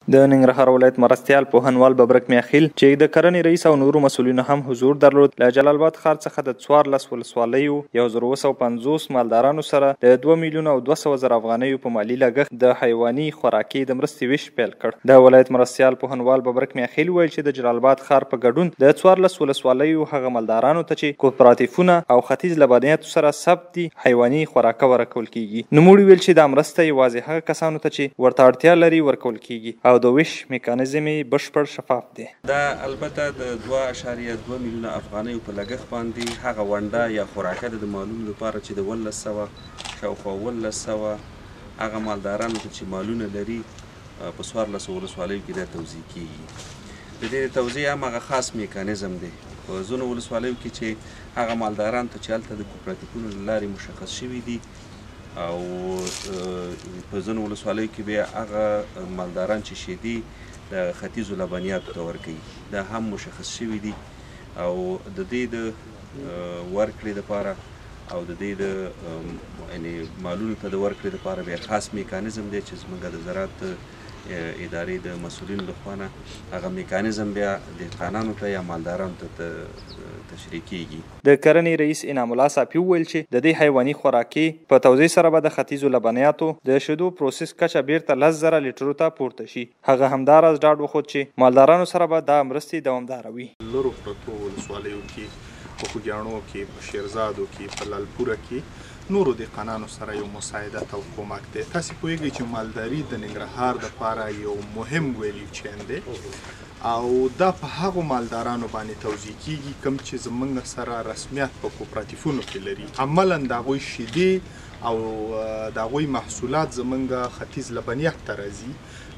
د ننګرهار ولایت مرستیال پوهنوال ببرک میاخیل چې د کرنې رئیس او نورو مسؤلینو هم حضور درلود، له جلال آباد ښار څخه د 14 ولسوالیو 1250 مالدارانو سره د 2,200,000 افغانیو په مالي لګښت د حیواني خوراکي د مرستې ویش پیل کړ. د ولایت مرستیال پوهنوال ببرک میاخیل وویل چې د جلال آباد ښار په ګډون د 14 ولسوالیو هغه مالدارانو ته چې کوپراتیفونه او ختیځ لبنیاتو سره ثبت دي حیواني خوراکه ورکول کیږي. نوموړي ویل چې دا مرسته یوازې هغه کسانو ته چې ورته اړتیا لري ورکول کیږي او د ویش میکانیزم یې بشپړ شفاف دی. دا البته د 2.2 میلیونه افغانیو په لګښت باندې هغه ونډه یا خوراکه د مالونو لپاره چې د 1100 شاوخوا 1100 هغه مالدارانو ته چې مالونه لري په 14 ولسوالیو کې دا توزیع کیږي. د دې توزیع هم هغه خاص میکانیزم دی په ځینو ولسوالیو کې چې هغه مالداران ته چې هلته د کوپراتیفونو له لارې مشخص شوي دي او په ځینو ولسوالیو کې بیا هغه مالداران چې شیدې د ختیځو لبنیاتو ته ورکوي دا هم مشخص شوي دي او د دې د ورکړې دپاره او د دې د یعنې مالونو ته د ورکړې دپاره بیا خاص میکانیزم دی چې زموږ د زراعت ادارې د مسؤلینو لخوا نه هغه میکانیزم بیا دهقانانو ته یا مالدارانو ته تشریح کیږي. د کرنې رئیس انعام الله صافي وویل چې د دې حیواني خوراکي په توزیع سره به د ختیځو لبنیاتو د شیدو پروسس کچه بیرته 10,000 لیټرو ته پورته شي. هغه همداراز ډاډ وښود چې مالدارانو سره به دا مرستې دوامداره وي. لرو پرتو ولسوالیو کې په خوږیاڼو کې په شیرزادو کې په لالپوره کې نورو دهقانانو سره یو مساعدت او کومک دی. تاسې پوهیږئ چې مالداري د ننګرهار دپاره یو مهم ویلیو چین دی او دا په هغو مالدارانو باندې توزیع کیږي کوم چې زموږ سره رسمیت په کوپراتیفونو کې لري. عملا د هغوی شیدې او د هغوی محصولات زموږ ختیځ لبنیات ته راځي